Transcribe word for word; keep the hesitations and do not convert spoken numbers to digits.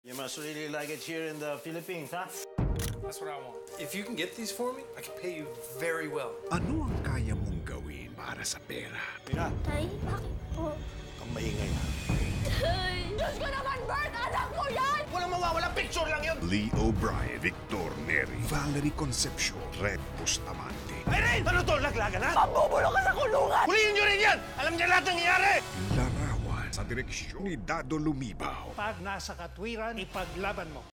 You must really like it here in the Philippines, huh? That's what I want. If you can get these for me, I can pay you very well. Ano ang kaya mong gawin para sa pera? Tina, Tay, bakit po? kang maingay ha. Tay! Diyos ko naman, Bert! Anak ko yan! Walang mawawala, picture lang yun! Lee O'Brien, Victor Neri, Valerie Concepcion, Red Bustamante. Irene! Ano to? Laglagan ha? Pambubulong ka sa kulungan! Huliin nyo rin yan! Alam niya lahat ng nangyari! Larawan sa direksyon ni Dado Lumibaw. Pag nasa katwiran, ipaglaban mo.